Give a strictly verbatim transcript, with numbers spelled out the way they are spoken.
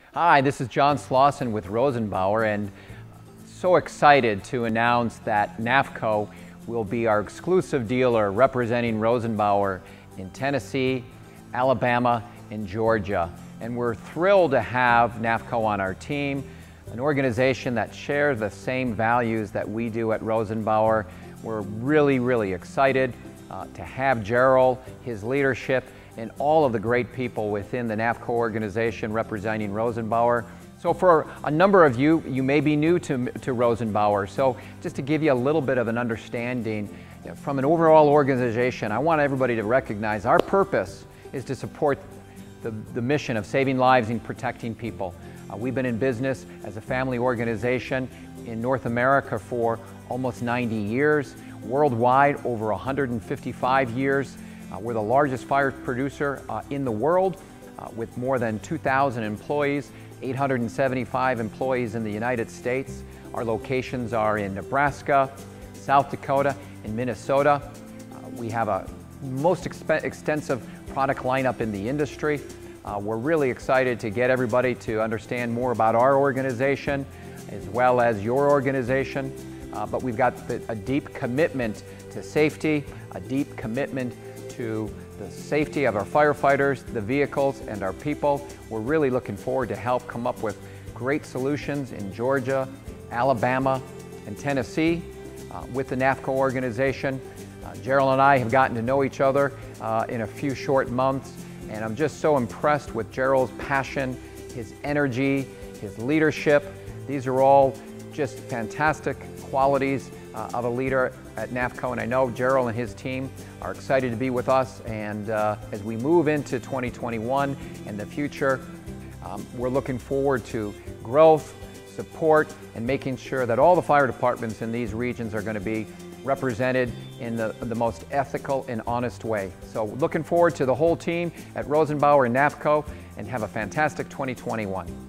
Hi, this is John Slauson with Rosenbauer, and so excited to announce that NAFCO will be our exclusive dealer representing Rosenbauer in Tennessee, Alabama, and Georgia. And we're thrilled to have NAFCO on our team, an organization that shares the same values that we do at Rosenbauer. We're really, really excited uh, to have Gerald, his leadership, and all of the great people within the NAFCO organization representing Rosenbauer. So for a number of you, you may be new to, to Rosenbauer. So just to give you a little bit of an understanding, you know, from an overall organization, I want everybody to recognize our purpose is to support the, the mission of saving lives and protecting people. Uh, we've been in business as a family organization in North America for almost ninety years, worldwide over one hundred fifty-five years. Uh, we're the largest fire producer uh, in the world uh, with more than two thousand employees, eight hundred seventy-five employees in the United States. Our locations are in Nebraska, South Dakota, and Minnesota. Uh, we have a most exp extensive product lineup in the industry. Uh, we're really excited to get everybody to understand more about our organization as well as your organization. Uh, but we've got the, a deep commitment to safety, a deep commitment to the safety of our firefighters, the vehicles, and our people. We're really looking forward to help come up with great solutions in Georgia, Alabama, and Tennessee uh, with the NAFCO organization. Uh, Gerald and I have gotten to know each other uh, in a few short months, and I'm just so impressed with Gerald's passion, his energy, his leadership. These are all just fantastic qualities uh, of a leader at NAFCO, and I know Gerald and his team are excited to be with us, and uh, as we move into twenty twenty-one and the future, um, we're looking forward to growth, support, and making sure that all the fire departments in these regions are going to be represented in the, the most ethical and honest way. So looking forward to the whole team at Rosenbauer and NAFCO, and have a fantastic twenty twenty-one.